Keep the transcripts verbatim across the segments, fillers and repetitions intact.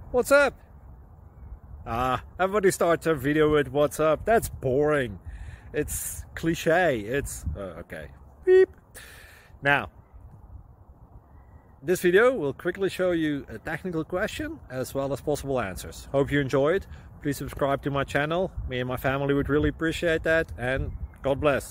What's up? Ah, everybody starts their video with what's up. That's boring. It's cliche. It's uh, okay. Beep. Now, this video will quickly show you a technical question as well as possible answers. Hope you enjoyed. Please subscribe to my channel. Me and my family would really appreciate that, and God bless.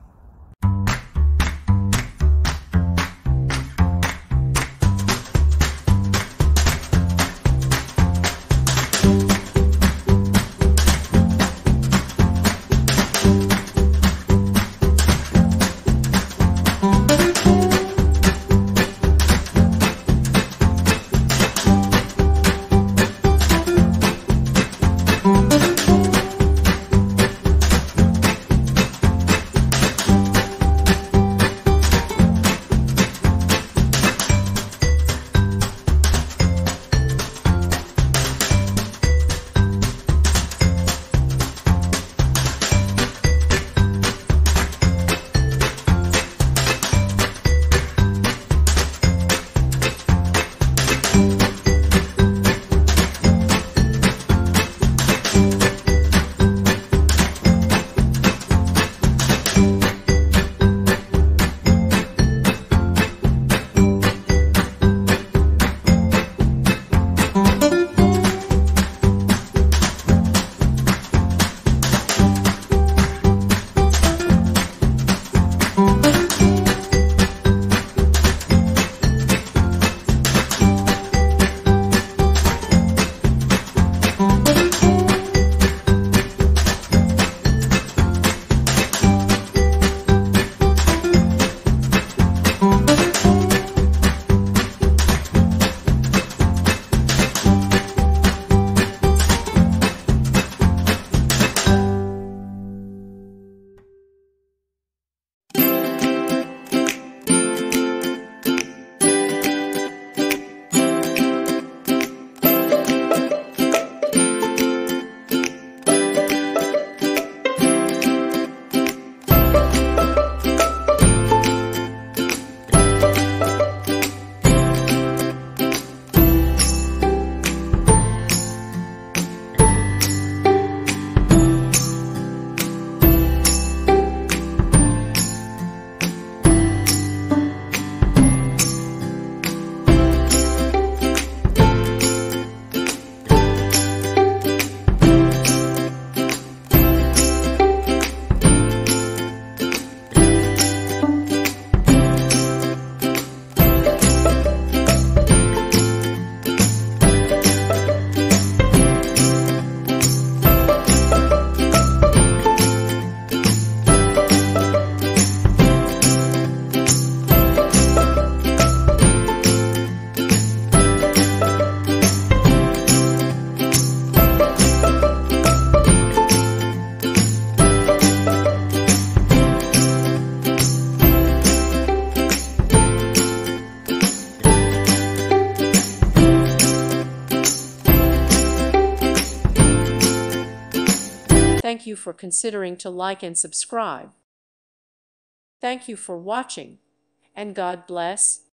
Thank you for considering to like and subscribe. Thank you for watching, and God bless.